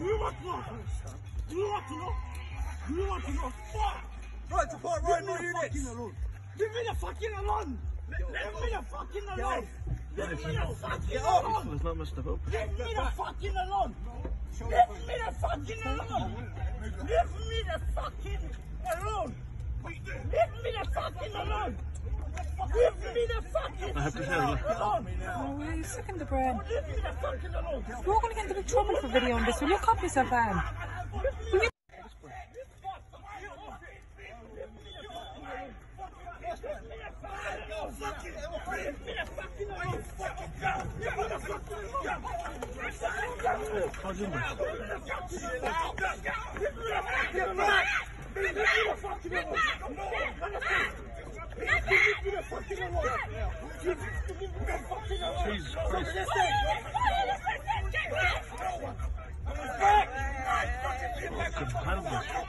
you want to know? Do you want to know? Do you want to know? Fuck! Right to part right more units. Leave me the fucking alone! Leave me the fucking alone! Leave me the fucking alone! There's not much to hope. Leave me the fucking alone! Leave me the fucking alone! Leave me the fucking alone! Leave me the fucking alone! Leave me the fucking alone! Oh, will you sicken the brain? Leave me the fucking alone! You're going to get into big trouble for videoing this. Will you cop yourself, Anne? Will you? Jesus Christ. Fucking helpless.